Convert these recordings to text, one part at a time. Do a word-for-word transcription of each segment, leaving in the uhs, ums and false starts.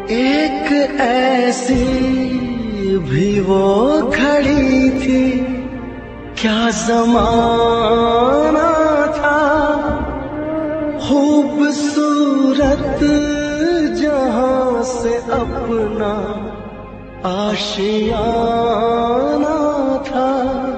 एक ऐसी भी वो घड़ी थी, क्या ज़माना था। खूबसूरत जहां से अपना आशियाना था।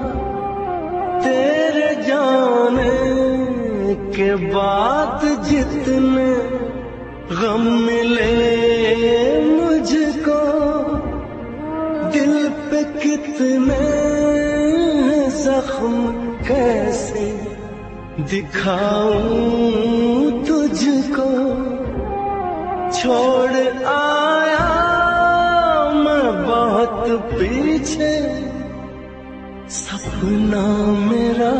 तेरे जाने के बाद जितने गम मिले मुझको, दिल पे कितने जख्म कैसे दिखाऊं तुझको। छोड़ आया मैं बहुत पीछे सपना मेरा।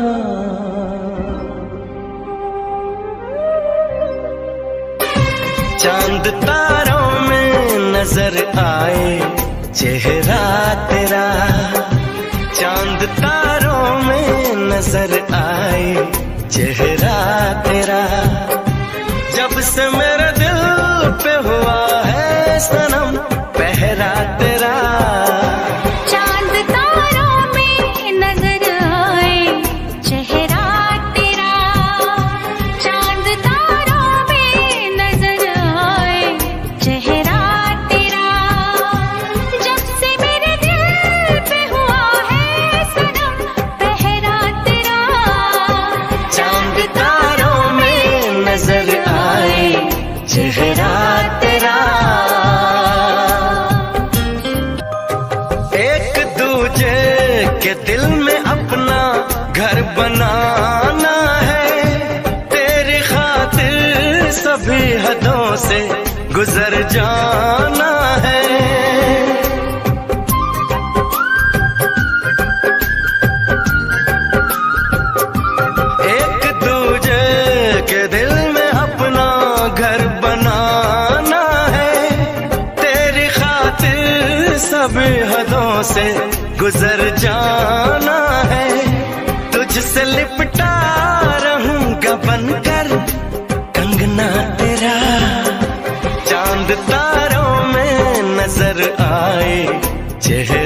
चांद तारों में नजर आए चेहरा तेरा, चांद तारों में नजर आए चेहरा तेरा। जब से मेरे दिल पे हुआ है सनम पहरा तेरा। चांद तारों में नजर आए चेहरा तेरा, चांद तारों में नजर आए चेहरा तेरा। जब से मेरे दिल पे हुआ है सनम पहरा तेरा। चांद तारों में नजर आए चेहरा तेरा। एक दूजे के दिल में अपना घर बनाना है, तेरी खातिर सभी हदों से गुजर जाना है। एक दूजे के दिल में अपना घर बनाना है, तेरी खातिर सभी हदों से गुजर जाना है। तुझसे लिपटा रहूंगा बनकर कंगना तेरा। चांद तारों में नजर आए चेहरा